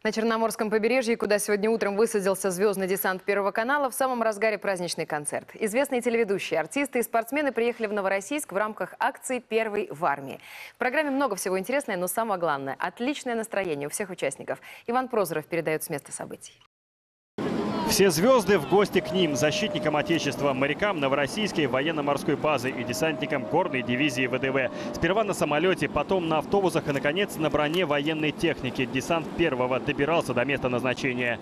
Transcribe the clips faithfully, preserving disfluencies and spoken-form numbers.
На Черноморском побережье, куда сегодня утром высадился звездный десант Первого канала, в самом разгаре праздничный концерт. Известные телеведущие, артисты и спортсмены приехали в Новороссийск в рамках акции «Первый в армии». В программе много всего интересного, но самое главное – отличное настроение у всех участников. Иван Прозоров передает с места событий. Все звезды в гости к ним, защитникам Отечества, морякам Новороссийской военно-морской базы и десантникам горной дивизии ВДВ. Сперва на самолете, потом на автобусах и, наконец, на броне военной техники. Десант первого добирался до места назначения.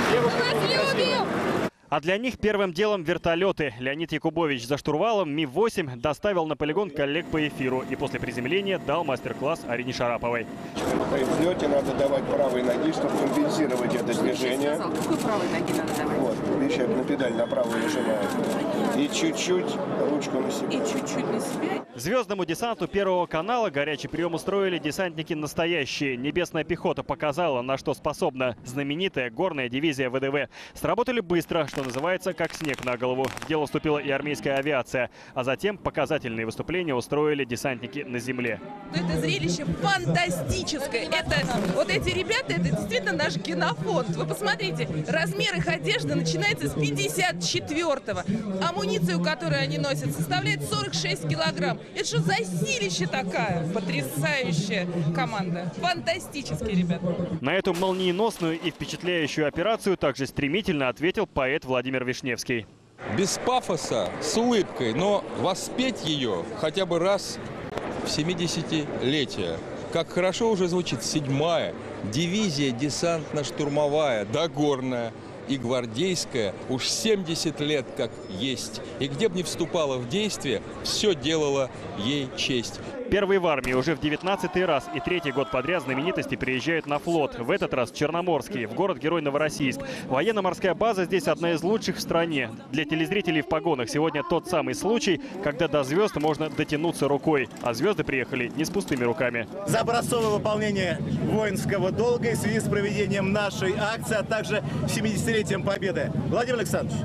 А для них первым делом вертолеты. Леонид Якубович за штурвалом Ми восемь доставил на полигон коллег по эфиру и после приземления дал мастер-класс Арине Шараповой. При взлете надо давать правой ноги, чтобы компенсировать это движение. Какой правой ноги надо давать? Вот, видишь, на педаль направо нажимаю. И чуть-чуть ручку на себя. И чуть-чуть на себя. Звездному десанту Первого канала горячий прием устроили десантники настоящие. Небесная пехота показала, на что способна знаменитая горная дивизия ВДВ. Сработали быстро, что называется, как снег на голову. В дело вступила и армейская авиация. А затем показательные выступления устроили десантники на земле. Это зрелище фантастическое. Это вот эти ребята, это действительно наш генофонд. Вы посмотрите, размер их одежды начинается с пятьдесят четвёртого. Амуницию, которую они носят, составляет сорок шесть килограмм. Это что за силище такая? Потрясающая команда. Фантастические ребята. На эту молниеносную и впечатляющую операцию также стремительно ответил поэт Владимир Вишневский. Без пафоса, с улыбкой, но воспеть ее хотя бы раз в семидесятилетие. Как хорошо уже звучит седьмая дивизия десантно-штурмовая, догорная и гвардейская, уж семьдесят лет как есть. И где бы ни вступала в действие, все делало ей честь. Первый в армии уже в девятнадцатый раз и третий год подряд знаменитости приезжают на флот. В этот раз Черноморский, в город-герой Новороссийск. Военно-морская база здесь одна из лучших в стране. Для телезрителей в погонах сегодня тот самый случай, когда до звезд можно дотянуться рукой. А звезды приехали не с пустыми руками. За образцовое выполнение воинского долга и в связи с проведением нашей акции, а также семидесятилетием Победы. Владимир Александрович.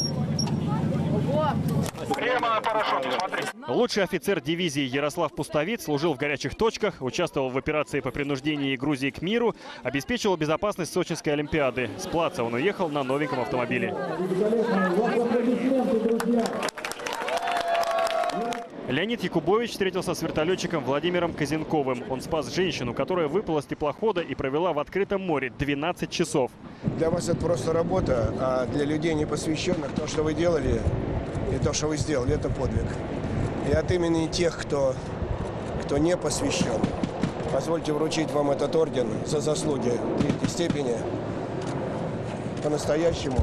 Лучший офицер дивизии Ярослав Пустовит служил в горячих точках, участвовал в операции по принуждению Грузии к миру, обеспечивал безопасность Сочинской Олимпиады. С плаца он уехал на новеньком автомобиле. Леонид Якубович встретился с вертолетчиком Владимиром Козенковым. Он спас женщину, которая выпала с теплохода и провела в открытом море двенадцать часов. Для вас это просто работа, а для людей непосвященных то, что вы делали, и то, что вы сделали, это подвиг. И от имени тех, кто, кто не посвящен, позвольте вручить вам этот орден за заслуги третьей степени. По-настоящему.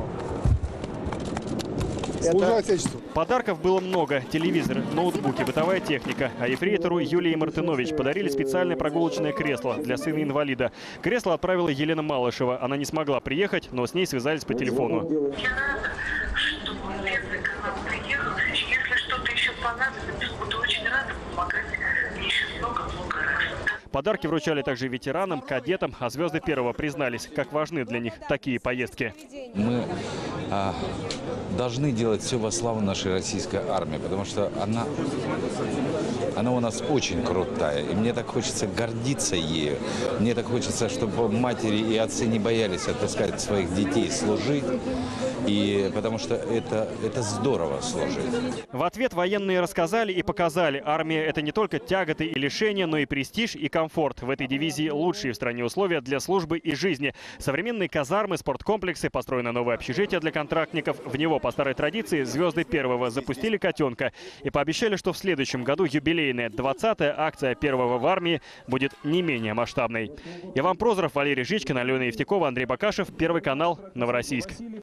Служу Отечеству. Подарков было много. Телевизор, ноутбуки, бытовая техника. А ефрейтору Юлии Мартынович подарили специальное прогулочное кресло для сына-инвалида. Кресло отправила Елена Малышева. Она не смогла приехать, но с ней связались по телефону. Я рада, что Первый канал приехал. Если что-то еще понадобится, буду очень рада помогать. Мне еще много-много раз. Подарки вручали также ветеранам, кадетам, а звезды Первого признались, как важны для них такие поездки. Мы а, должны делать все во славу нашей российской армии, потому что она, она у нас очень крутая. И мне так хочется гордиться ею. Мне так хочется, чтобы матери и отцы не боялись отпускать своих детей служить. И потому что это, это здорово служить. В ответ военные рассказали и показали. Армия – это не только тяготы и лишения, но и престиж и комфорт. В этой дивизии лучшие в стране условия для службы и жизни. Современные казармы, спорткомплексы, построено новое общежитие для контрактников. В него по старой традиции звезды Первого запустили котенка. И пообещали, что в следующем году юбилейная двадцатая акция Первого в армии будет не менее масштабной. Иван Прозоров, Валерий Жичкин, Алена Евтекова, Андрей Бакашев. Первый канал, Новороссийск.